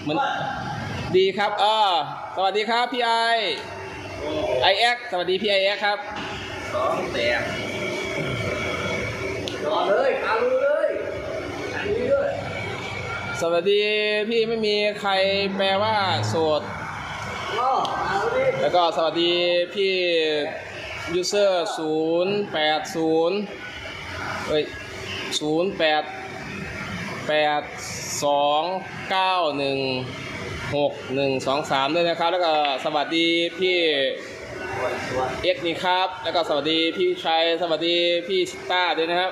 มันดีครับสวัสดีครับพี่ไอเอ็กสวัสดีพี่ไอเอ็กครับ 2แตกรอเลยคารูเลยอันนี้ด้วยสวัสดีพี่ไม่มีใครแปลว่าโสดแล้วก็สวัสดีพี่ยูเซอร์0800882916123ด้วยนะครับแล้วก็สวัสดีพี่เอ็กนี่ครับแล้วก็สวัสดีพี่ชัยสวัสดีพี่ชิต้าด้วยนะครับ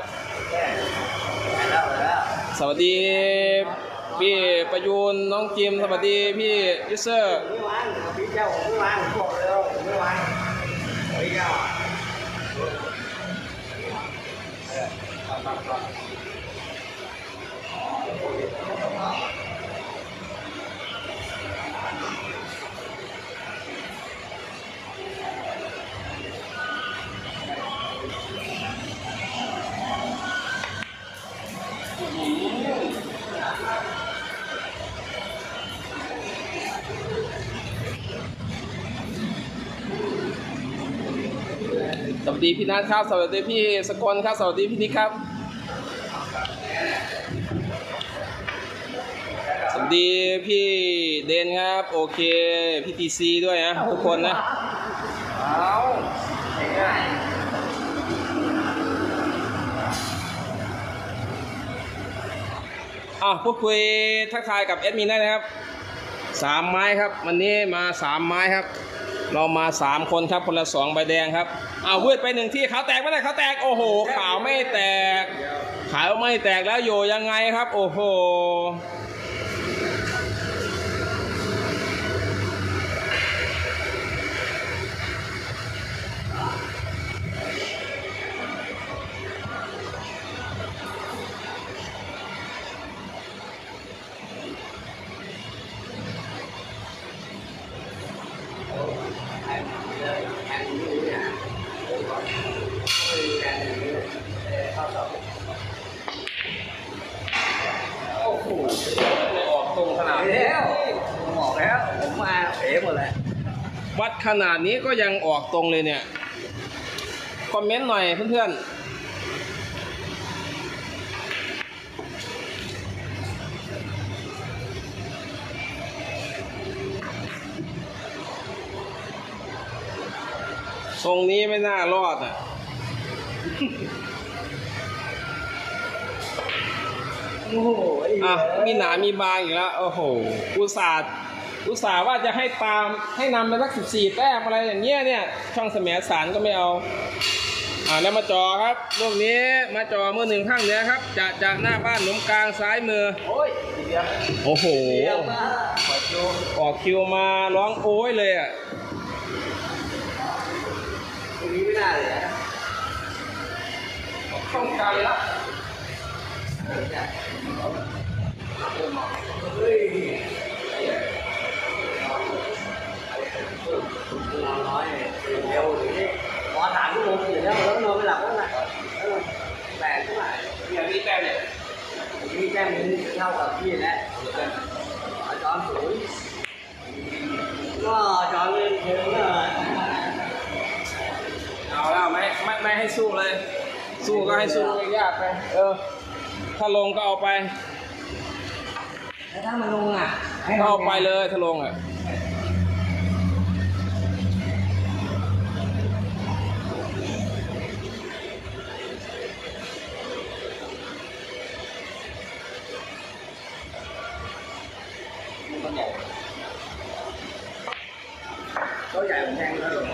สวัสดีพี่ประยูนน้องจิมสวัสดีพี่ยูเซอร์พี่เจ้าผมไม่วางผมบอกเลยผมไม่วางพี่เจ้าสวัสดีพี่นัทครับสวัสดีพี่สกลครับสวัสดีพี่นิกครับสวัสดีพี่เดนครับโอเคพี่ทีซีด้วยนะทุกคนนะพูดคุยทักทายกับแอดมินได้นะครับ3 ไม้ครับวันนี้มา3 ไม้ครับเรามา3 คนครับคนละ2 ใบแดงครับวืดไป1ที่ขาวแตกไม่ได้ขาวแตกโอ้โหขาวไม่แตกขาวไม่แตกแล้วโยยังไงครับโอ้โหไม่ออกตรงขนาดนี้ผมบอกแล้วผมมาเป๋หมดแล้ววัดขนาดนี้ก็ยังออกตรงเลยเนี่ยคอมเมนต์หน่อยเพื่อนๆทรงนี้ไม่น่ารอดมีหนามีบางอีกแล้วโอ้โหอุตส่าห์ว่าจะให้ตามให้นำไปสัก14 แต้มอะไรอย่างเงี้ยเนี่ยช่องแสมสารก็ไม่เอาแล้วมาจอครับลูกนี้มาจอมือ1ข้างเหนือครับจะหน้าบ้านหลุมกลางซ้ายมือโอ้โหออกคิวมาร้องโอ้ยเลยตรงนี้ไม่ได้เลยช่องกลางละน้อยเร็วอย่างนี้พอ3 ชั่วโมงอยู่แล้วมันนอนไม่หลับแล้วนะแต่เท่าไหร่อย่างนี้แต้มเนี่ยมีแต้มนึงเท่ากับพี่แล้วจอนสูงก็จอนเล่นเยอะเลยเอาแล้วไม่ให้สู้เลยสู้ก็ให้สู้ยากไปถ้าลงก็เอาไปถ้ามันลงก็เอาไปเลยถ้าลงตัวใหญ่ผมแทงแล้ว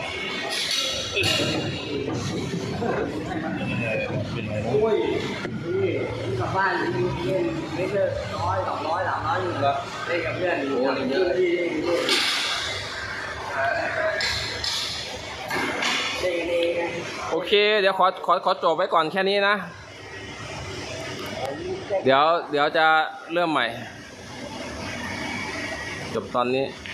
โอ้ยนี่กลับบ้านเล่นไม่เลิก100 200 300อยู่แล้วเล่นกับเพื่อนอยู่เยอะโอเคเดี๋ยวขอจบไว้ก่อนแค่นี้นะเดี๋ยวจะเริ่มใหม่จบตอนนี้